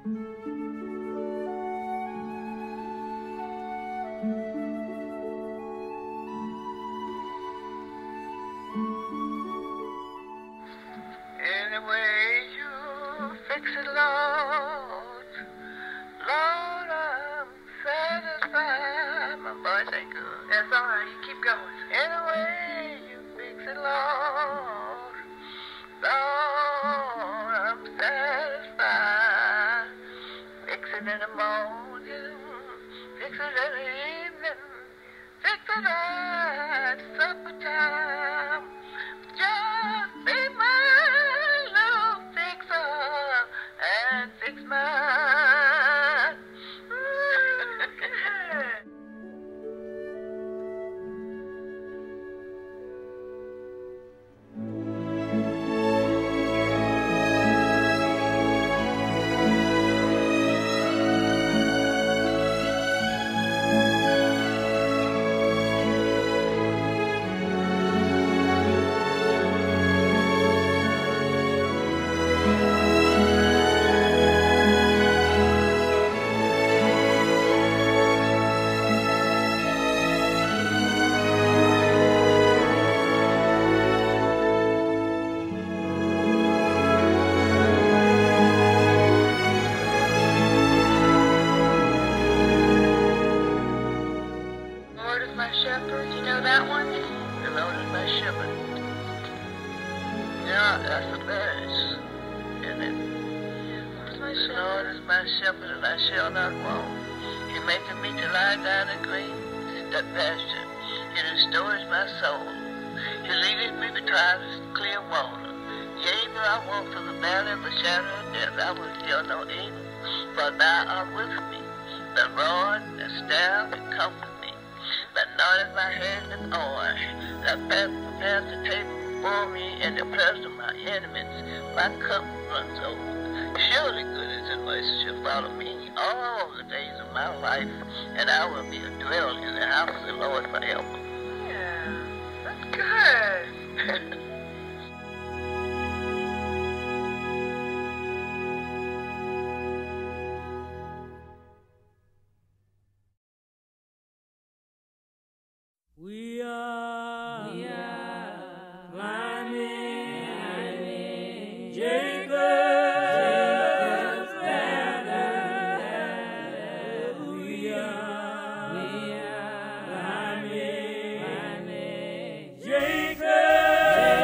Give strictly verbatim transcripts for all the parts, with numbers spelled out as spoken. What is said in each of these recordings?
Any way you fix it, Lord, Lord, I'm satisfied. My voice ain't good. That's all right. You keep going. Any way you fix it, Lord, Lord, I'm satisfied. Fix it in the morning, fix it in the evening, fix it at supper time. Just be my little fixer and fix mine. Lord is my shepherd. You know that one? The Lord is my shepherd. Yeah, that's the best, isn't it? Lord is my The shepherd. Lord is my shepherd, and I shall not want. He maketh me to lie down in green that pasture. He restores my soul. He leadeth me beside clear water. Yea, though I walk through the valley of the shadow of death, I will fear no evil, for thou art with me. The rod, the staff, it comfort me. That anointeth my head with oil. That prepares the table before me in the presence of my enemies. My cup runs over. Surely goodness and mercy shall follow me all the days of my life, and I will be a dwelling in the house of the Lord forever. Yeah, that's good. We are, we are climbing, climbing Jacob's ladder. We are, we are climbing, climbing Jacob's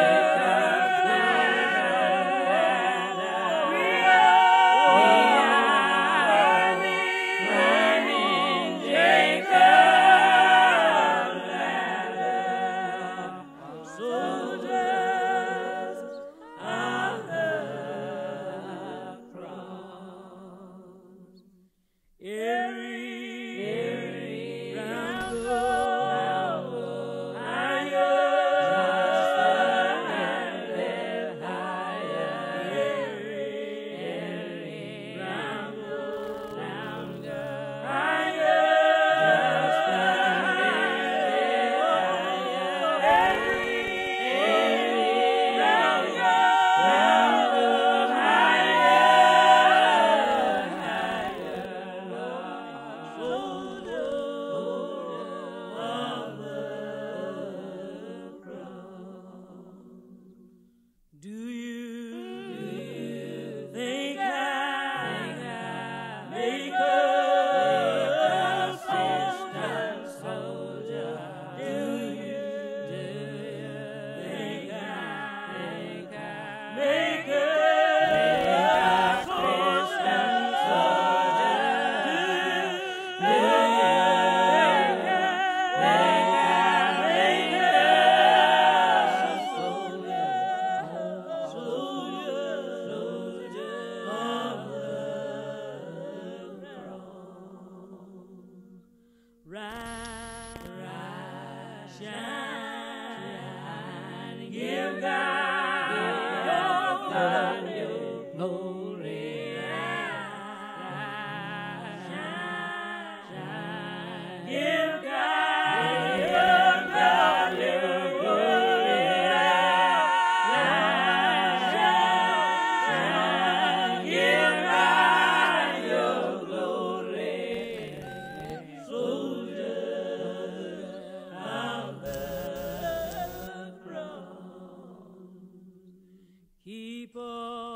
keep on.